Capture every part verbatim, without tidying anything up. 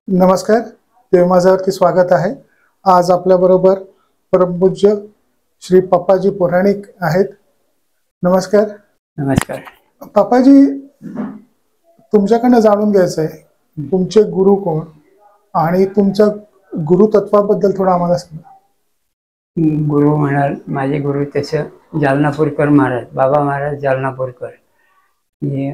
नमस्कार, देव माझ्यावरती स्वागत आहे। आज आपल्या बरोबर परमपूज्य श्री पप्पाजी पुराणिक आहेत। नमस्कार। नमस्कार। पप्पाजी, तुमच्याकडनं जाणून घ्यायचं आहे तुमचे गुरु कोण आणि तुमच्या गुरुतत्वाबद्दल थोडं आम्हाला सांगा। गुरु म्हणाल, माझे गुरु तसं जालनापूरकर महाराज, बाबा महाराज जालनापूरकर, हे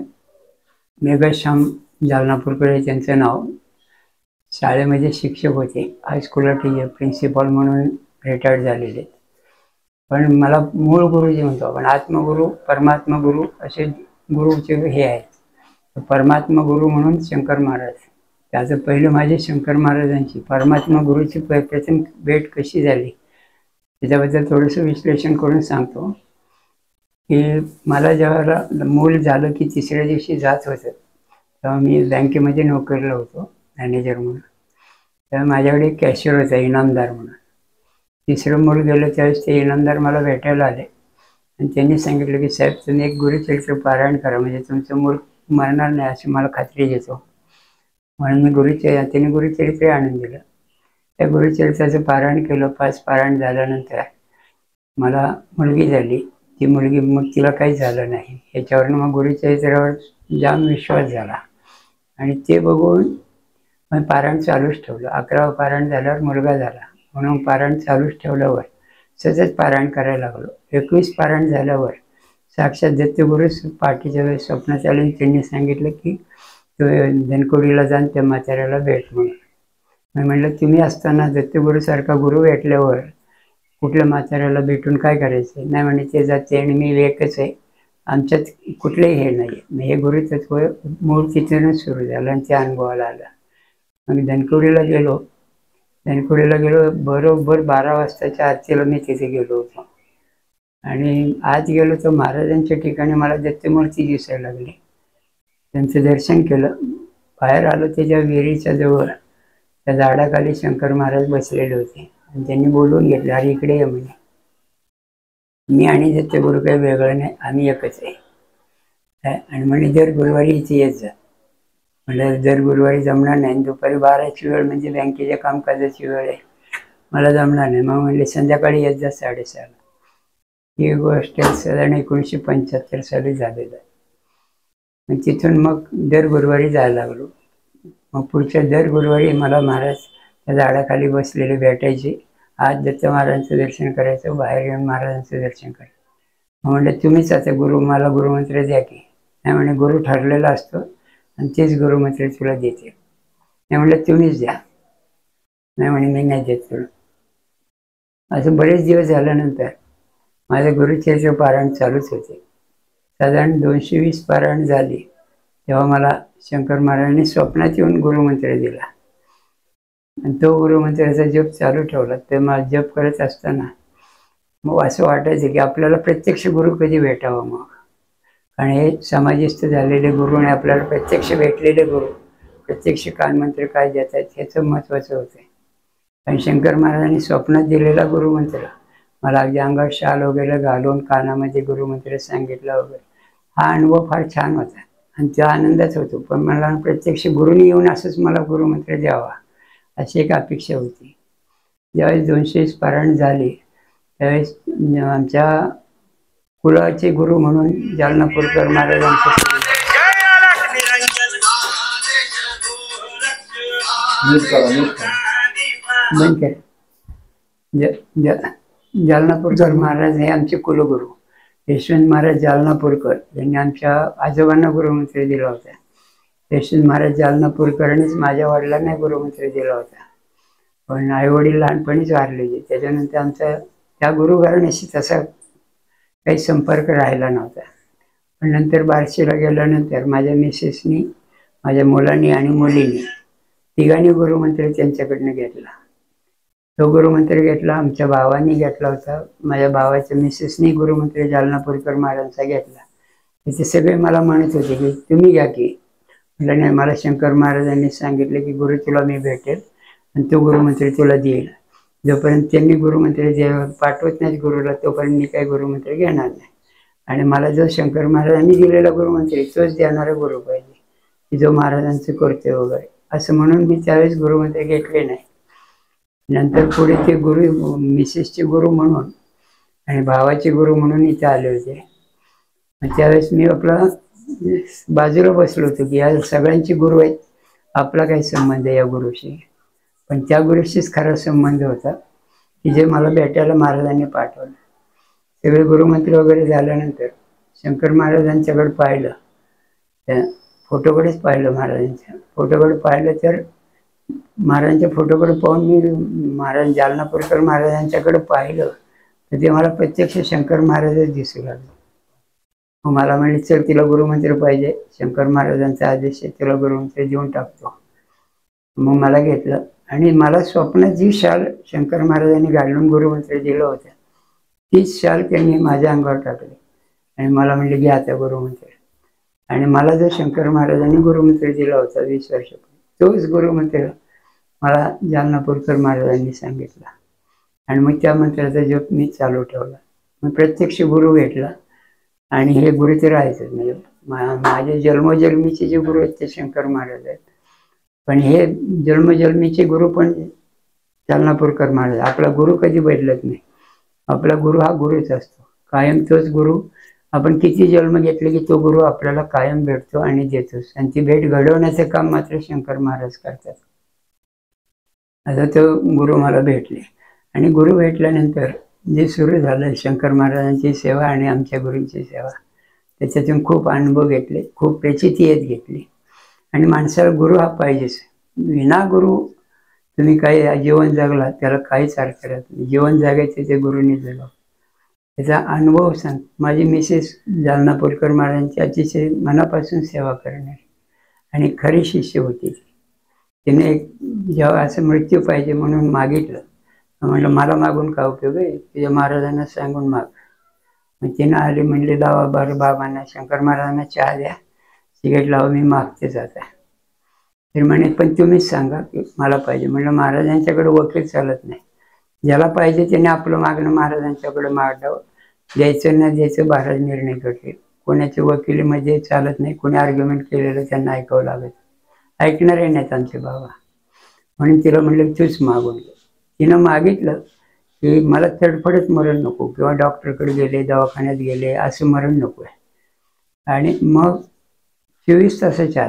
मेघश्याम जालनापूरकर हे त्यांचं नाव। शाळेमध्ये शिक्षक होते, हायस्कूलला टीचर प्रिन्सिपल म्हणून रिटायर्ड झालेले। पण मला मूळ गुरु जे म्हणतो आपण आत्मगुरु, परमात्मा गुरु असे गुरुचे हे आहेत। परमात्मा गुरु म्हणून शंकर महाराज, त्याचं पहिलं माझे शंकर महाराजांची परमात्मा गुरुची प्रथम भेट कशी झाली त्याच्याबद्दल थोडंसं विश्लेषण करून सांगतो। की मला जेव्हा मूल झालं की तिसऱ्या दिवशी जात होतं तेव्हा मी बँकेमध्ये नोकरीला होतो मॅनेजर म्हणून। तेव्हा माझ्याकडे कॅशियर होता इनामदार म्हणून। तिसरं मूल गेलं त्यावेळेस ते इनामदार मला भेटायला आले आणि त्यांनी सांगितलं की साहेब तुम्ही एक गुरुचरित्र पारायण करा, म्हणजे तुमचं मूल मरणार नाही अशी मला खात्री देतो। म्हणून मी गुरुचरित्र त्यांनी गुरुचरित्र आणून दिलं। त्या गुरुचरित्राचं पारायण केलं। पाच पारायण झाल्यानंतर मला मुलगी झाली। ती मुलगी मग तिला काही झालं नाही, ह्याच्यावरनं मग गुरुचरित्रावर जाम विश्वास झाला आणि ते बघून मग पारायण चालूच ठेवलं। अकरावं पारायण झाल्यावर मुलगा झाला म्हणून पारायण चालूच ठेवल्यावर सतत पारायण करायला लागलो। एकवीस पारायण झाल्यावर साक्षात दत्तगुरु पहाटेच्या वेळेस स्वप्नात आले, त्यांनी सांगितलं की तो धनकोडीला जाऊन त्या म्हाताऱ्याला भेट म्हणून। मी म्हटलं तुम्ही असताना दत्तगुरूसारखा गुरु भेटल्यावर कुठल्या म्हाताऱ्याला भेटून काय करायचं? नाही म्हणे ते जाते आणि मी एकच आहे, आमच्यात कुठलंही हे नाही। हे गुरुतत्व मूळ तिथूनच सुरू झालं आणि त्या अनुभवाला आलं। मग धनकोडीला गेलो। धनकोडीला गेलो बरोबर बारा वाजताच्या आरतीला मी तिथे गेलो होतो आणि आज गेलो तर महाराजांच्या ठिकाणी मला दत्तमूर्ती दिसायला लागली। त्यांचं दर्शन केलं, बाहेर आलो त्याच्या विहिरीच्या जवळ त्या झाडाखाली शंकर महाराज बसलेले होते आणि त्यांनी बोलवून घेतलं, अरे इकडे ये म्हणे, मी आणि दत्तगुरु काही वेगळं नाही, आम्ही एकच आहे। आणि म्हणे दर गुरुवारी इथे येत जा। म्हणजे दर गुरुवारी जमणार नाही, दुपारी बाराची वेळ म्हणजे बँकेच्या कामकाजाची वेळ आहे, मला जमणार नाही। मग म्हणले संध्याकाळी येत जा साडेसहाला। ही गोष्ट साधारण एकोणीसशे पंच्याहत्तर साली झालेलं आहे। तिथून मग दर गुरुवारी जायला लागलो। मग पुढच्या दर गुरुवारी मला महाराज त्या झाडाखाली बसलेले भेटायचे। आज दत्त महाराजांचं दर्शन करायचं, बाहेर येऊन महाराजांचं दर्शन करायचं। मग म्हणलं तुम्हीच आता गुरु, मला गुरुमंत्र द्या की। नाही म्हणे गुरु ठरलेला असतो आणि तेच गुरुमंत्र तुला देते। नाही म्हणलं तुम्हीच द्या। नाही म्हणे मी नाही देत तुला। असं बरेच दिवस झाल्यानंतर माझ्या गुरुचरित्र पारायण चालूच होते। साधारण दोनशे वीस पारायण झाली तेव्हा मला शंकर महाराजांनी स्वप्नात येऊन गुरुमंत्र दिला आणि तो गुरुमंत्राचा जप चालू ठेवला। ते मला जप करत असताना मग असं वाटायचं की आपल्याला प्रत्यक्ष गुरु कधी भेटावं। मग कारण हे समाधिस्थ झालेले गुरु आणि आपल्याला प्रत्यक्ष भेटलेले गुरु प्रत्यक्ष कानमंत्र काय देतात ह्याचं महत्त्वाचं होतं। आणि शंकर महाराजांनी स्वप्नात दिलेला गुरुमंत्र मला अगदी अंगावर शाल वगैरे घालून कानामध्ये गुरुमंत्र सांगितला वगैरे, हा अनुभव फार छान होता आणि त्या आनंदाच होतो। पण मला प्रत्यक्ष गुरुनी येऊन असंच मला गुरुमंत्र द्यावा अशी एक अपेक्षा होती। ज्यावेळेस दोनशे पारायण झाले त्यावेळेस आमच्या कुळाचे गुरु म्हणून जालनापूरकर महाराजांचे जालनापूरकर महाराज हे आमचे कुलगुरू यशवंत महाराज जालनापूरकर यांनी आमच्या आजोबांना गुरुमंत्र दिला होता। यशवंत महाराज जालनापूरकरांनीच माझ्या वडिलांना गुरुमंत्र दिला होता, पण आई वडील लहानपणीच वारलेले। त्याच्यानंतर आमचा त्या गुरुघराण्याशी तसा काही संपर्क राहिला नव्हता। पण नंतर बार्शीला गेल्यानंतर माझ्या मिसेसनी, माझ्या मुलांनी आणि मुलींनी तिघांनी गुरुमंत्र त्यांच्याकडनं घेतला। तो गुरुमंत्र घेतला, आमच्या भावांनी घेतला होता, माझ्या भावाच्या मिसेसनी गुरुमंत्र जालनापूरकर महाराजांचा घेतला। तिथे सगळे मला म्हणत होते की तुम्ही घ्या की। म्हटलं नाही, मला शंकर महाराजांनी सांगितलं की गुरु तुला मी भेटेल आणि तो गुरुमंत्र तुला देईल। जोपर्यंत त्यांनी गुरुमंत्र जे पाठवत नाहीत गुरुला तोपर्यंत मी काही गुरुमंत्र घेणार नाही आणि मला जो शंकर महाराजांनी दिलेला गुरुमंत्र तोच देणारा गुरु पाहिजे की जो महाराजांचं कर्तव्य वगैरे। असं म्हणून मी त्यावेळेस गुरुमध्ये घेतले नाही. नंतर पुढे ते गुरु मिसेसचे गुरु म्हणून आणि भावाचे गुरु म्हणून इथे आले होते. त्यावेळेस मी आपला बाजूला बसलो होतो की या सगळ्यांची गुरु आहेत, आपला काही संबंध आहे या गुरुशी. पण त्या गुरुशीच खरा संबंध होता की जे मला भेटायला महाराजांनी पाठवलं. सगळे गुरुमंत्र वगैरे झाल्यानंतर शंकर महाराजांच्याकडे पाहिलं, त्या फोटोकडेच पाहिलं, महाराजांच्या फोटोकडे पाहिलं तर महाराजांच्या फोटोकडे पाहून मी महाराज जालनापूरकर महाराजांच्याकडे पाहिलं तर ते मला प्रत्यक्ष शंकर महाराजच दिसू लागले. मग मला म्हणले चल तिला गुरुमंत्र पाहिजे, शंकर महाराजांचा आदेश आहे, तिला गुरुमंत्र देऊन टाकतो. मग मला घेतलं आणि मला स्वप्नात जी शाल शंकर महाराजांनी घालून गुरुमंत्र दिलं होतं तीच शाल त्यांनी माझ्या अंगावर टाकली आणि मला म्हणले घ्या आता गुरुमंत्र. आणि मला जो शंकर महाराजांनी गुरुमंत्र दिला होता वीस वर्षापूर्वी तोच गुरुमंत्र मला जालनापूरकर महाराजांनी सांगितला. आणि मग त्या मंत्राचा जप मी चालू ठेवला. मग प्रत्यक्ष गुरु भेटला आणि हे गुरु ते राहायचं. म्हणजे माझे जन्मोजन्मीचे जे गुरु आहेत ते शंकर महाराज आहेत, पण हे जन्मजन्मीचे गुरु पण जालनापूरकर महाराज. आपला गुरु कधी बदलत नाही, आपला गुरु हा गुरुच असतो कायम, तोच गुरु. आपण किती जन्म घेतले की तो गुरु आपल्याला कायम भेटतो आणि देतोच. आणि ती भेट घडवण्याचं काम मात्र शंकर महाराज करतात. आता तो गुरु मला भेटले आणि गुरु भेटल्यानंतर जे सुरू झालं शंकर महाराजांची सेवा आणि आमच्या गुरूंची सेवा, त्याच्यातून खूप अनुभव घेतले, खूप प्रचिती येत घेतली. आणि माणसाला गुरु हा पाहिजेच. विना गुरु तुम्ही काही जीवन जगला त्याला काहीच अर्थ राहत नाही. जीवन जगायचे ते गुरुनी जगावं. त्याचा अनुभव सांग. माझी मिसेस जालनापूरकर महाराजांची अतिशय मनापासून सेवा करणारी आणि खरी शिष्य होती. तिने एक जेव्हा असं मृत्यू पाहिजे म्हणून मागितलं, म्हटलं मला मागून का उपयोग आहे, तुझ्या महाराजांना सांगून माग. मग तिनं आली, म्हणले लावा बरं बाबांना शंकर महाराजांना चहा द्या, सिगरेट लावा, मी मागतेच आता. तर म्हणे पण तुम्हीच सांगा की मला पाहिजे. म्हणलं महाराजांच्याकडे वकील चालत नाही, ज्याला पाहिजे त्याने आपलं मागणं महाराजांच्याकडे मागावं, द्यायचं ना द्यायचं महाराज निर्णय करतील. कोणाच्या वकिलीमध्ये चालत नाही, कोणी आर्ग्युमेंट केलेलं त्यांना ऐकावं लागत, ऐकणारे नाहीत आमचे बाबा. म्हणून तिला म्हणलं तूच मागून घे. तिनं मागितलं की मला तडफडत मरण नको किंवा डॉक्टरकडे गेले दवाखान्यात गेले असं मरण नको आहे. आणि मग चोवीस तासाच्या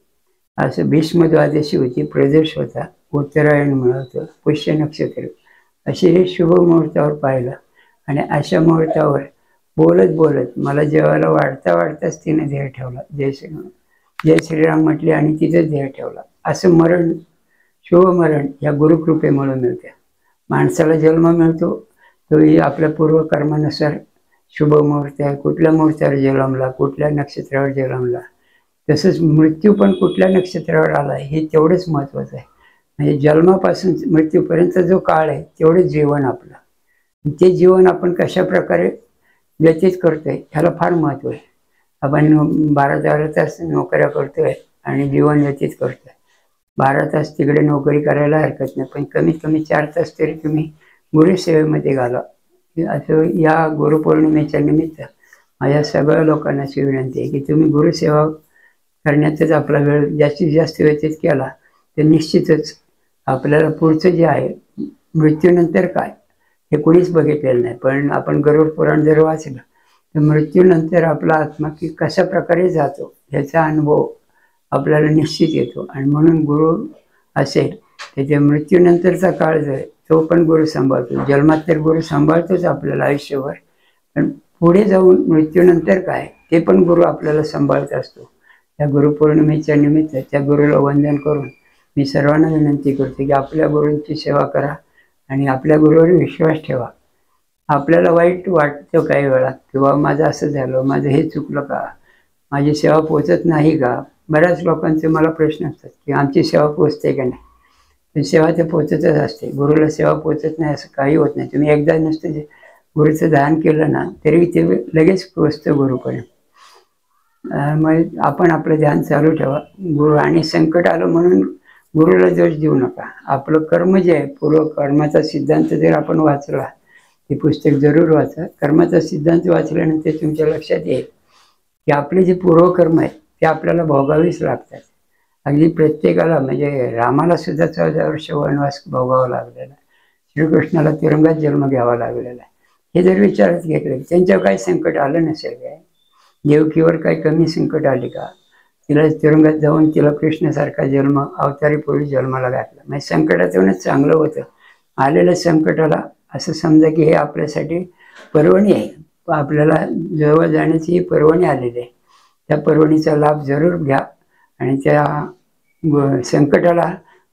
आत असं भीष्म द्वादशी होती, प्रदेश होता, उत्तरायण मिळवतं, पुष्य नक्षत्र, असे हे शुभ मुहूर्तावर पाहिलं. आणि अशा मुहूर्तावर बोलत बोलत मला जेवायला वाढता वाढताच तिने ध्येय ठेवला, जय श्रीराम जय श्रीराम म्हटले आणि तिथंच ध्येय ठेवला. असं मरण, शुभ मरण या गुरुकृपेमुळे मिळते. माणसाला जन्म मिळतो तोही आपल्या पूर्वकर्मानुसार शुभ मुहूर्त आहे, कुठल्या मुहूर्तावर जन्मला, कुठल्या नक्षत्रावर जन्मला. तसंच मृत्यू पण कुठल्या नक्षत्रावर आला हे तेवढंच महत्त्वाचं आहे. म्हणजे जन्मापासून मृत्यूपर्यंत जो काळ आहे तेवढंच जीवन आपलं, ते जीवन आपण कशा प्रकारे व्यतीत करतोय ह्याला फार महत्त्व आहे. आपण बारा तेरा तास नोकऱ्या करतोय आणि जीवन व्यतीत करतोय. बारा तास तिकडे नोकरी करायला हरकत नाही, पण कमीत कमी चार तास तरी तुम्ही गुरुसेवेमध्ये घाला. असं या गुरुपौर्णिमेच्या निमित्त माझ्या सगळ्या लोकांनाची विनंती आहे की तुम्ही गुरुसेवा करण्यातच आपला वेळ जास्तीत जास्त व्यतीत केला तर निश्चितच आपल्याला पुढचं जे आहे मृत्यूनंतर काय हे कोणीच बघितलेलं नाही. पण आपण गरुड पुराण जर वाचलं तर मृत्यूनंतर आपला आत्मा की कशा प्रकारे जातो ह्याचा अनुभव आपल्याला निश्चित येतो. आणि म्हणून गुरु असेल त्याच्या मृत्यूनंतरचा काळ जो आहे तो पण गुरु सांभाळतो. जन्मात तर गुरु सांभाळतोच आपल्याला आयुष्यभर, पण पुढे जाऊन मृत्यूनंतर काय ते पण गुरु आपल्याला सांभाळत असतो. त्या गुरुपौर्णिमेच्या निमित्त त्या गुरुला वंदन करून मी सर्वांना विनंती करते की आपल्या गुरूंची सेवा करा आणि आपल्या गुरुवर विश्वास ठेवा. आपल्याला वाईट वाटतं काही वेळा किंवा माझं असं झालं, माझं हे चुकलं का, माझी सेवा पोचत नाही का. बऱ्याच लोकांचे मला प्रश्न असतात की आमची सेवा पोचते का नाही. पण सेवा ते पोचतच असते, गुरुला सेवा पोचत नाही असं काही होत नाही. तुम्ही एकदा नुसतं जे गुरुचं ध्यान केलं ना तरी ते लगेच पोचतं गुरुपर्यंत. मग आपण आपलं ध्यान चालू ठेवा. गुरु आणि संकट आलं म्हणून गुरुला दोष देऊ नका. आपलं कर्म जे आहे, पूर्व कर्माचा सिद्धांत जर आपण वाचला, ते पुस्तक जरूर वाचा. कर्माचा सिद्धांत वाचल्यानंतर तुमच्या लक्षात येईल की आपले जे पूर्वकर्म आहेत ते आपल्याला भोगावीच लागतात अगदी प्रत्येकाला, म्हणजे रामाला सुद्धा चौदा वर्ष वनवास भोगावा लागलेला, श्रीकृष्णाला तुरुंगात जन्म घ्यावा लागलेला आहे. हे जर विचारात घेतलं, त्यांच्यावर काही संकट आलं नसेल काय, देवकीवर काही कमी संकट आले का, तिला तुरुंगात जाऊन तिला कृष्णासारखा जन्म अवतारी पूर्वी जन्माला घातला, म्हणजे संकटातूनच चांगलं होतं. आलेल्या संकटाला असं समजा की हे आपल्यासाठी पर्वणी आहे, आपल्याला जवळ जाण्याची ही पर्वणी आलेली आहे. त्या पर्वणीचा लाभ जरूर घ्या आणि त्या संकटाला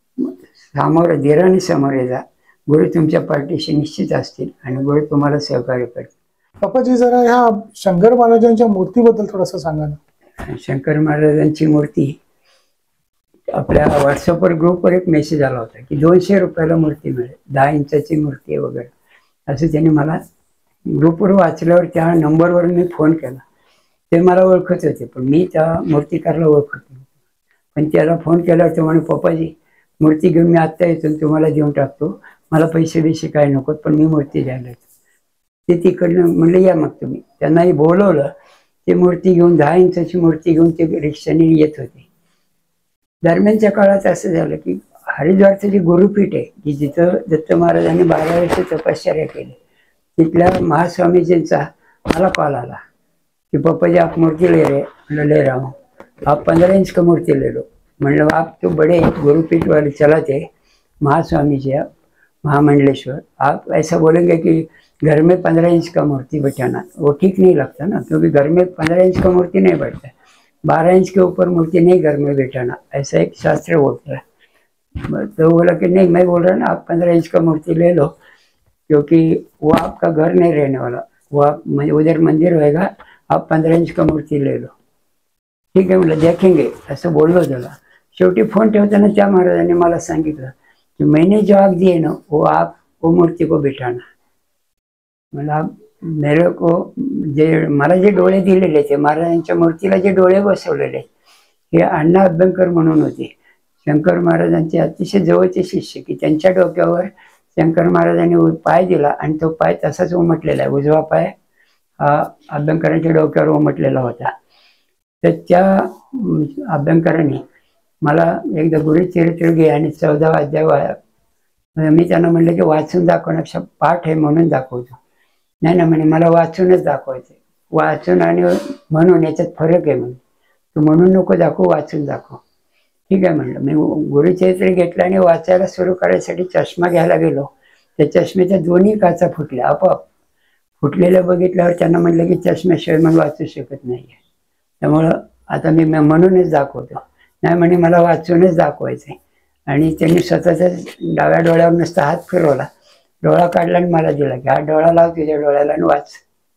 सामोरं धीराने सामोरे जा. गुरु तुमच्या पाठीशी निश्चित असतील आणि गुरु तुम्हाला सहकार्य करतील. पप्पाजी, जरा ह्या शंकर महाराजांच्या मूर्तीबद्दल थोडंसं सांगा ना. शंकर महाराजांची मूर्ती, आपल्या व्हॉट्सअपवर ग्रुपवर एक मेसेज आला होता की दोनशे रुपयाला मूर्ती मिळेल, दहा इंचाची मूर्ती वगैरे, असं त्यांनी मला ग्रुपवर वाचल्यावर त्या नंबरवर मी फोन केला. ते मला ओळखत होते, पण मी त्या मूर्तिकारला ओळखत नव्हते. पण त्याला फोन केल्यावर ते म्हणे, पप्पाजी मूर्ती घेऊन मी आत्ता येतो, तुम्हाला देऊन टाकतो, मला पैसे बिसे काय नकोत, पण मी मूर्ती द्यायला येतो. ते तिकडनं म्हणलं या मग तुम्ही. त्यांनाही बोलवलं. ते मूर्ती घेऊन, दहा इंचाची मूर्ती घेऊन ते रिक्षाने येत होते. दरम्यानच्या काळात असं झालं की हरिद्वारचं जे गुरुपीठ आहे की जिथं दत्त महाराजांनी बारा वर्ष तपश्चर्या केली, तिथल्या महास्वामीजींचा मला कॉल आला कि पप्पाजी आप मूर्ति ले रहे? मतलब ले रहा हूँ. आप पंद्रह इंच का मूर्ति ले लो. मतलब आप तो बड़े गुरुपीठ वाले चलाते महास्वामी जी, आप महामंडलेश्वर, आप ऐसा बोलेंगे कि घर में पंद्रह इंच का मूर्ति बैठाना, वो ठीक नहीं लगता ना, क्योंकि घर में पंद्रह इंच का मूर्ति नहीं बैठता है, बारह इंच के ऊपर मूर्ति नहीं घर में बैठाना, ऐसा एक शास्त्र बोलता है. तो बोला कि नहीं, मैं बोल रहा ना आप पंद्रह इंच का मूर्ति ले लो, क्योंकि वो आपका घर नहीं रहने वाला, वो आप उधर मंदिर होएगा, आप पंद्रह इंच का मूर्ति ले लो. ठीक आहे म्हटलं, देखेंगे असं बोललो त्याला. शेवटी फोन ठेवताना त्या महाराजांनी मला सांगितलं कि मैंने जो आग दिए ना, वो आप वो मूर्ति को बिठाना. मला मेरे को जे मला जे डोळे दिलेले ते महाराजांच्या मूर्तीला जे डोळे बसवलेले हे अण्णा अभ्यंकर म्हणून होते, शंकर महाराजांचे अतिशय जवळचे शिष्य, की त्यांच्या डोक्यावर शंकर महाराजांनी पाय दिला आणि तो पाय तसाच उमटलेला आहे. उजवा पाय हा अभ्यंकरांच्या डोक्यावर उमटलेला होता. तर त्या अभ्यंकरांनी मला एकदा गुरुचरित्र घे आणि चौदावा अध्याय, मी त्यांना म्हणलं की वाचून दाखवण्यापेक्षा पाठ आहे म्हणून दाखवतो. नाही ना म्हणे, मला वाचूनच दाखवायचं. वाचून आणि म्हणून याच्यात फरक आहे म्हणे, तू म्हणून नको दाखवू, वाचून दाखव. ठीक आहे म्हणलं. मी गुरुचरित्र घेतलं आणि वाचायला सुरू करायसाठी चष्मा घ्यायला गेलो. त्या चष्म्याच्या दोन्ही काचा फुटल्या आपोआप. फुटलेलं बघितल्यावर त्यांना म्हटलं की चष्म्याशिवाय मग वाचू शकत नाही, त्यामुळं आता मी म्हणूनच दाखवतो. नाही म्हणे, मला वाचूनच दाखवायचं आहे. आणि त्यांनी स्वतःच्या डाव्या डोळ्यावर नुसता हात फिरवला, डोळा काढला आणि मला दिला की हा डोळा लाव तुझ्या डोळ्याला आणि वाच.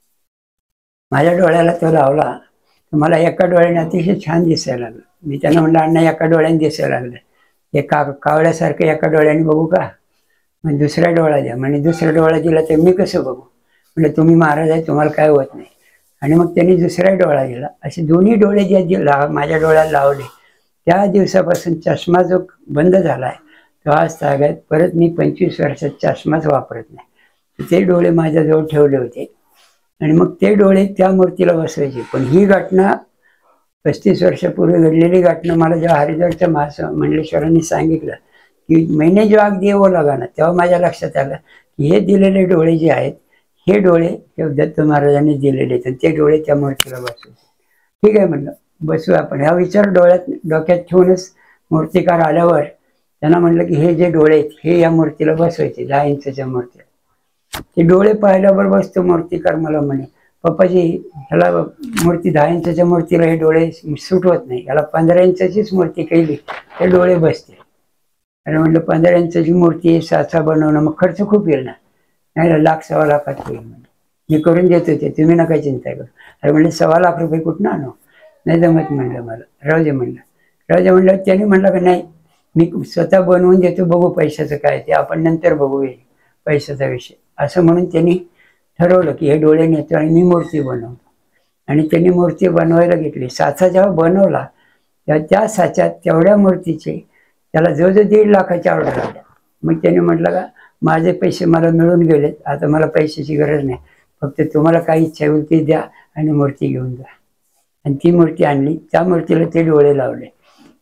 माझ्या डोळ्याला तो लावला तर मला एका डोळ्याने अतिशय छान दिसायला लागलं. मी त्यांना म्हणलं, अण्णा एका डोळ्याने दिसायला लागलं, हे का कावळ्यासारखं एका डोळ्याने बघू का? म्हणजे दुसऱ्या डोळा द्या. म्हणजे दुसऱ्या डोळा दिला तर मी कसं बघू? म्हणजे तुम्ही महाराज आहे, तुम्हाला काय होत नाही. आणि मग त्यांनी दुसरा डोळा दिला. असे दोन्ही डोळे जे माझ्या डोळ्याला लावले, त्या दिवसापासून चष्मा जो बंद झाला आहे तो आज तागायत परत मी पंचवीस वर्षात चष्माच वापरत नाही. ते डोळे माझ्याजवळ ठेवले होते आणि मग ते डोळे त्या मूर्तीला बसवायचे. पण ही घटना पस्तीस वर्षापूर्वी घडलेली घटना मला जेव्हा हरिद्वारच्या महास्वा मंडलेश्वरांनी सांगितलं की मैंने जो आग दिए वो लगाना, तेव्हा माझ्या लक्षात आलं की हे दिलेले डोळे जे आहेत हे डोळे दत्त महाराजांनी दिलेले, तर ते डोळे त्या मूर्तीला बसवले. ठीक आहे म्हणलं, बसू आपण. हा विचार डोळ्यात डोक्यात ठेवूनच मूर्तिकार आल्यावर त्यांना म्हणलं की हे जे डोळे आहेत हे या मूर्तीला बसवायचे, दहा इंचच्या मूर्तीला. ते डोळे पाहिल्यावर बसतो मूर्तिकार मला म्हणे, पप्पाजी ह्याला मूर्ती दहा इंचच्या मूर्तीला हे डोळे सूट होत नाही, याला पंधरा इंचाचीच मूर्ती केली ते डोळे बसते. आणि म्हणलं पंधरा इंचाची मूर्ती साचा बनवणं मग खर्च खूप येईल ना. नाही, लाख सव्वा लाखात होईल म्हणजे, मी करून देतो ते, तुम्ही नका चिंता करू. अरे म्हणलं, सव्वा लाख रुपये कुठून आणू? नाही जमत म्हणलं मला, राहू दे म्हणलं. राहू दे म्हणलं. त्यांनी म्हणलं की नाही, मी स्वतः बनवून देतो, बघू पैशाचं काय ते आपण नंतर बघू, येईल पैशाचा विषय. असं म्हणून त्यांनी ठरवलं की हे डोळे नेतो आणि मी मूर्ती बनवतो. आणि त्यांनी मूर्ती बनवायला घेतली. साचा जेव्हा बनवला तेव्हा त्या साच्यात तेवढ्या मूर्तीचे त्याला जवळजवळ दीड लाखाच्या ऑर्डर आल्या. मग त्यांनी म्हटलं का माझे पैसे मला मिळून गेलेत, आता मला पैशाची गरज नाही, फक्त तुम्हाला काही इच्छा होईल ती द्या आणि मूर्ती घेऊन जा. आणि ती मूर्ती आणली, त्या मूर्तीला ते डोळे लावले.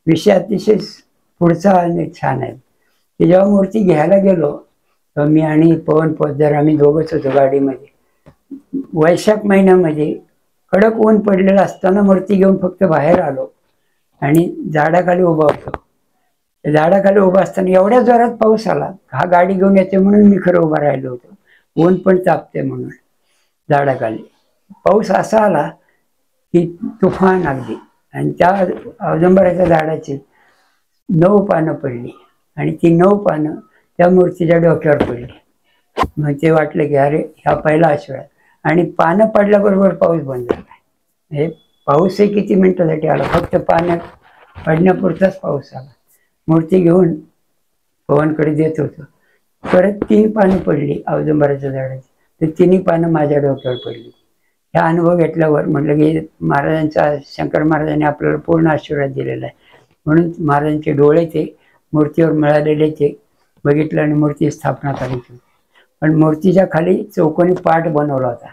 विषय अतिशय पुढचा आणि छान आहे की जेव्हा मूर्ती घ्यायला गेलो तेव्हा मी आणि पवन पोद्दार आम्ही दोघंच होतो गाडीमध्ये. वैशाख महिन्यामध्ये कडक ऊन पडलेलं असताना मूर्ती घेऊन फक्त बाहेर आलो आणि झाडाखाली उभा होतो. झाडाखाली उभा असताना एवढ्या जोरात पाऊस आला, हा गाडी घेऊन येते म्हणून मी खरं उभा राहिलो होतो, ऊन पण तापते म्हणून. झाडाखाली पाऊस असा आला की तुफान अगदी, आणि त्या औदुंबराच्या झाडाची नऊ पानं पडली आणि ती नऊ पानं त्या मूर्तीच्या डोक्यावर पडली. मग ते वाटलं की अरे ह्या पहिला आशीर्वाद. आणि पानं पडल्याबरोबर पाऊस बंद झाला. हे पाऊसही किती मिनिटासाठी आला, फक्त पानं पडण्यापुरताच पाऊस आला. मूर्ती घेऊन पवनकडे देत होतो, परत तीन पानं पडली औदुंबराच्या झाडाची, तर तिन्ही पानं माझ्या डोक्यावर पडली. हा अनुभव घेतल्यावर म्हटलं की महाराजांचा, शंकर महाराजांनी आपल्याला पूर्ण आशीर्वाद दिलेला आहे, म्हणून महाराजांचे डोळे ते मूर्तीवर मिळालेले ते बघितलं आणि मूर्ती स्थापना करायची. पण मूर्तीच्या खाली चौकोनी पाट बनवला होता.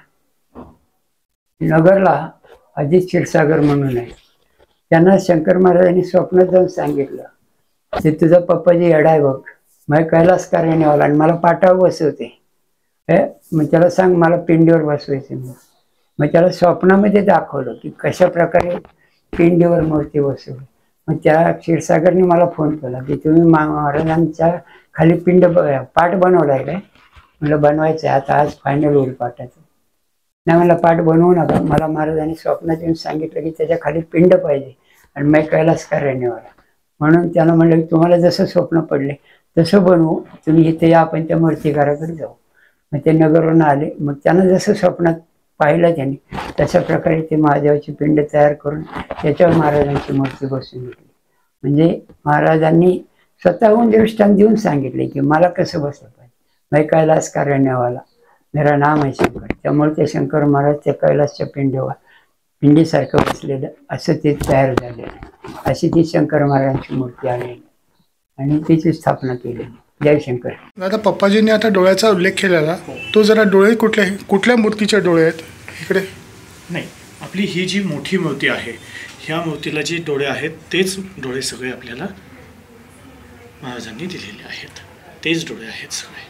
नगरला अजित क्षीरसागर म्हणून आहे, त्यांना शंकर महाराजांनी स्वप्नात जाऊन सांगितलं ते तुझा पप्पाजी येडा आहे बघ, मग कैलास कार्याने आला आणि मला पाटावर बसवते, मग त्याला सांग मला पिंडीवर बसवायचे. मग मग त्याला स्वप्नामध्ये दाखवलं की कशा प्रकारे पिंडीवर मूर्ती बसवली. मग त्या क्षीरसागरने मला फोन केला की तुम्ही महाराजांच्या खाली पिंड पाठ बनवला आहे काय? म्हटलं बनवायचं आहे, आता आज फायनल होईल पाठाचं. नाही मला पाठ बनवू नका, मला महाराजांनी स्वप्नात येऊन सांगितलं की त्याच्या खाली पिंड पाहिजे आणि मग कैलास कार्याने आला. म्हणून त्यानं म्हणलं की तुम्हाला जसं स्वप्न पडले तसं बनवू, तुम्ही इथे या, आपण त्या मूर्तिकाराकडे जाऊ. मग ते नगरवरून आले, मग त्यांना जसं स्वप्नात पाहिलं त्यांनी तशा प्रकारे ते महादेवाची पिंड तयार करून त्याच्यावर महाराजांची मूर्ती बसवून घेतली. म्हणजे महाराजांनी स्वतःहून दृष्टांत देऊन सांगितले की मला कसं बसलं पाहिजे. मैं कैलास कार्यान्यवाला, मेरा नाम आहे शंकर. त्यामुळे ते शंकर महाराज त्या कैलासच्या पिंडीवर पिंडीसारखं बसलेलं असं ते तयार झालेलं. अशी ती शंकर महाराजांची मूर्ती आलेली आणि तिची स्थापना केलेली. जय शंकर. दादा, पप्पाजींनी आता डोळ्याचा उल्लेख केलेला, तो जरा डोळे कुठल्या कुठल्या मूर्तीचे डोळे आहेत इकडे? नाही, आपली ही जी मोठी मूर्ती आहे, ह्या मूर्तीला जे डोळे आहेत तेच डोळे सगळे आपल्याला महाराजांनी दिलेले आहेत, तेच डोळे आहेत सगळे.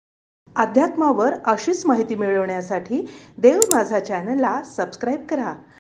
अध्यात्मावर अशीच माहिती मिळवण्यासाठी देव माझा चॅनलला सबस्क्राईब करा